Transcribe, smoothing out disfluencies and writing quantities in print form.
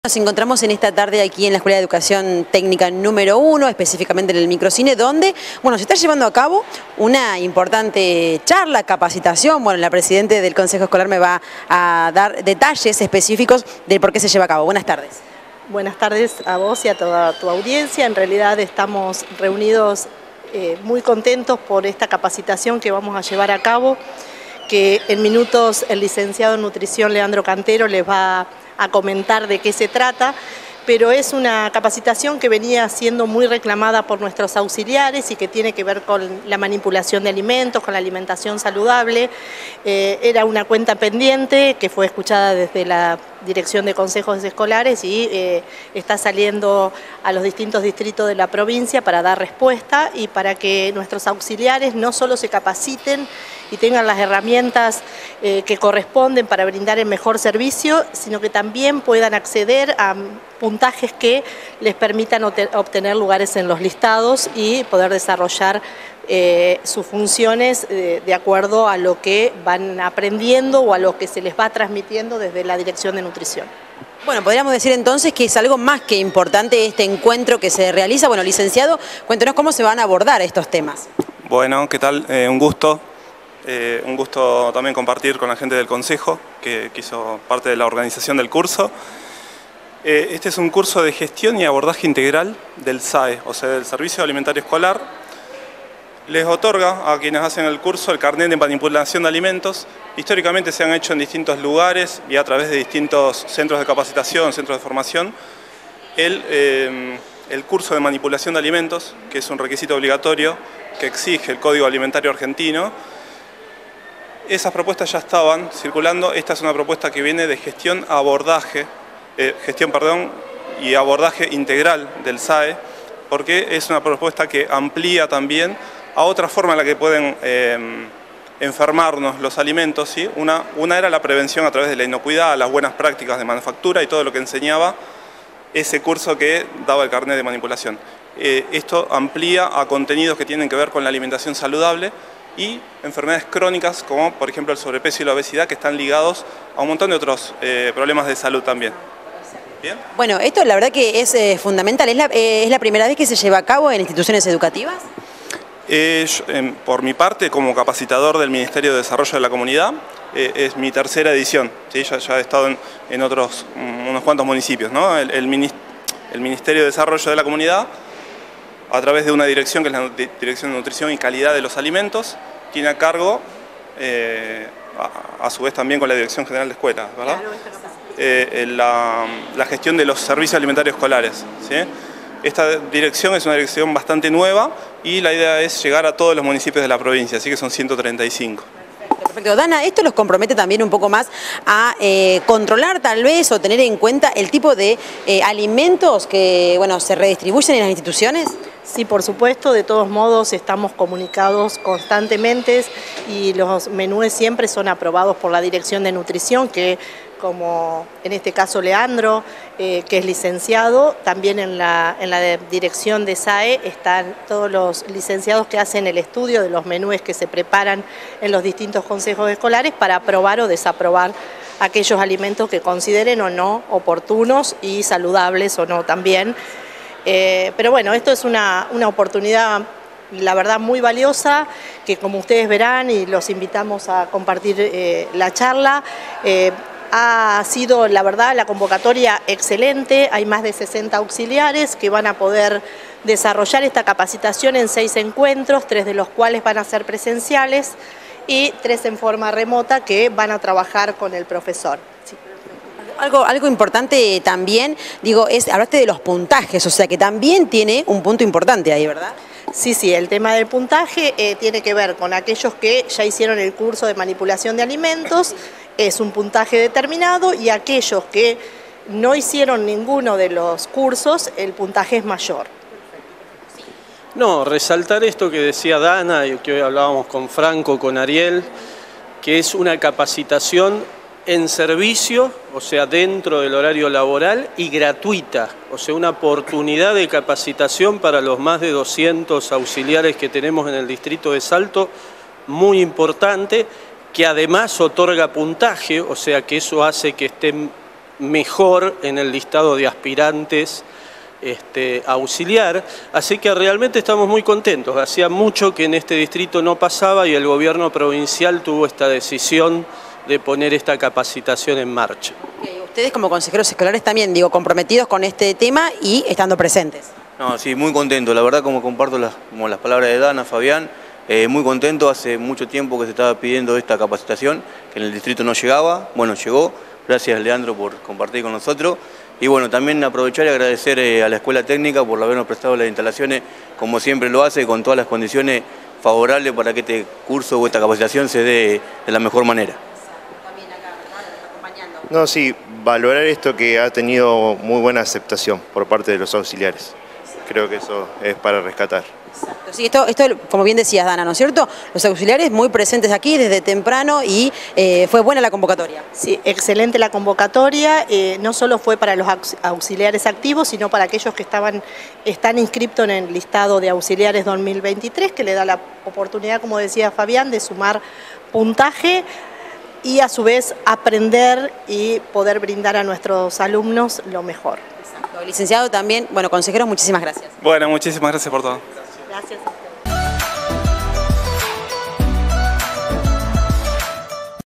Nos encontramos en esta tarde aquí en la Escuela de Educación Técnica número 1, específicamente en el microcine, donde se está llevando a cabo una importante charla, capacitación. La presidenta del Consejo Escolar me va a dar detalles específicos de por qué se lleva a cabo. Buenas tardes. Buenas tardes a vos y a toda tu audiencia. En realidad estamos reunidos muy contentos por esta capacitación que vamos a llevar a cabo, que en minutos el licenciado en nutrición Leandro Cantero les va a comentar de qué se trata, pero es una capacitación que venía siendo muy reclamada por nuestros auxiliares y que tiene que ver con la manipulación de alimentos, con la alimentación saludable. Era una cuenta pendiente que fue escuchada desde la Dirección de Consejos Escolares y está saliendo a los distintos distritos de la provincia para dar respuesta y para que nuestros auxiliares no solo se capaciten y tengan las herramientas que corresponden para brindar el mejor servicio, sino que también puedan acceder a puntajes que les permitan obtener lugares en los listados y poder desarrollar sus funciones de acuerdo a lo que van aprendiendo o a lo que se les va transmitiendo desde la Dirección de Nutrición. Podríamos decir entonces que es algo más que importante este encuentro que se realiza. Licenciado, cuéntenos cómo se van a abordar estos temas. Bueno, ¿qué tal? Un gusto. Un gusto también compartir con la gente del Consejo que hizo parte de la organización del curso. Este es un curso de gestión y abordaje integral del SAE, o sea, del Servicio Alimentario Escolar. Les otorga a quienes hacen el curso el carnet de manipulación de alimentos. Históricamente se han hecho en distintos lugares y a través de distintos centros de capacitación, centros de formación, el curso de manipulación de alimentos, que es un requisito obligatorio que exige el Código Alimentario Argentino. Esas propuestas ya estaban circulando. Esta es una propuesta que viene de gestión y abordaje integral del SAE, porque es una propuesta que amplía también a otra forma en la que pueden enfermarnos los alimentos, ¿sí? Una era la prevención a través de la inocuidad, las buenas prácticas de manufactura y todo lo que enseñaba ese curso que daba el carnet de manipulación. Esto amplía a contenidos que tienen que ver con la alimentación saludable y enfermedades crónicas como por ejemplo el sobrepeso y la obesidad, que están ligados a un montón de otros problemas de salud también. ¿Bien? Esto la verdad que es fundamental. ¿Es la primera vez que se lleva a cabo en instituciones educativas? Por mi parte, como capacitador del Ministerio de Desarrollo de la Comunidad, es mi tercera edición, ¿sí? Ya he estado en unos cuantos municipios, ¿no? El Ministerio de Desarrollo de la Comunidad, a través de una dirección que es la Dirección de Nutrición y Calidad de los Alimentos, tiene a cargo, a su vez también con la Dirección General de Escuelas, ¿verdad? La gestión de los servicios alimentarios escolares, ¿sí? Esta dirección es una dirección bastante nueva y la idea es llegar a todos los municipios de la provincia, así que son 135. Perfecto. Dana, ¿esto los compromete también un poco más a controlar tal vez o tener en cuenta el tipo de alimentos que se redistribuyen en las instituciones? Sí, por supuesto. De todos modos estamos comunicados constantemente y los menúes siempre son aprobados por la Dirección de Nutrición, que como en este caso Leandro, que es licenciado, también en la dirección de SAE están todos los licenciados que hacen el estudio de los menúes que se preparan en los distintos consejos escolares para aprobar o desaprobar aquellos alimentos que consideren o no oportunos y saludables o no también. Pero esto es una oportunidad, la verdad, muy valiosa, que como ustedes verán y los invitamos a compartir la charla, ha sido, la verdad, la convocatoria excelente. Hay más de 60 auxiliares que van a poder desarrollar esta capacitación en 6 encuentros, 3 de los cuales van a ser presenciales y 3 en forma remota que van a trabajar con el profesor. Sí. Algo importante también, hablaste de los puntajes, o sea que también tiene un punto importante ahí, ¿verdad? Sí, el tema del puntaje tiene que ver con aquellos que ya hicieron el curso de manipulación de alimentos, es un puntaje determinado, y aquellos que no hicieron ninguno de los cursos, el puntaje es mayor. No, resaltar esto que decía Dana y que hoy hablábamos con Franco, con Ariel, que es una capacitación en servicio, o sea, dentro del horario laboral y gratuita, o sea, una oportunidad de capacitación para los más de 200 auxiliares que tenemos en el distrito de Salto, muy importante, que además otorga puntaje, o sea, que eso hace que estén mejor en el listado de aspirantes auxiliar, así que realmente estamos muy contentos. Hacía mucho que en este distrito no pasaba y el gobierno provincial tuvo esta decisión de poner esta capacitación en marcha. Ustedes como consejeros escolares también, digo, comprometidos con este tema y estando presentes. No, sí, muy contento, la verdad, como comparto las palabras de Dana, Fabián, muy contento. Hace mucho tiempo que se estaba pidiendo esta capacitación, que en el distrito no llegaba, bueno, llegó. Gracias, Leandro, por compartir con nosotros. Y bueno, también aprovechar y agradecer a la Escuela Técnica por habernos prestado las instalaciones, como siempre lo hace, con todas las condiciones favorables para que este curso o esta capacitación se dé de la mejor manera. No, sí, valorar esto que ha tenido muy buena aceptación por parte de los auxiliares. Creo que eso es para rescatar. Exacto. Sí, esto, como bien decías, Dana, ¿no es cierto? Los auxiliares muy presentes aquí desde temprano y fue buena la convocatoria. Sí, excelente la convocatoria. No solo fue para los auxiliares activos, sino para aquellos que están inscriptos en el listado de auxiliares 2023, que le da la oportunidad, como decía Fabián, de sumar puntaje y a su vez aprender y poder brindar a nuestros alumnos lo mejor. Exacto. Licenciado también, bueno, consejeros, muchísimas gracias. Bueno, muchísimas gracias por todo. Gracias.